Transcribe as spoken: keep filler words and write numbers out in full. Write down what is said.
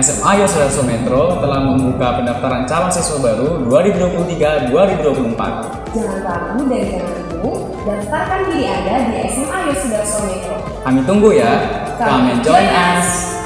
S M A Yosudarso Metro telah membuka pendaftaran calon siswa baru dua ribu dua puluh tiga dua ribu dua puluh empat. Jangan ragu dan jangan bingung, daftarkan diri Anda di S M A Yosudarso Metro. Kami tunggu ya. Come and join us.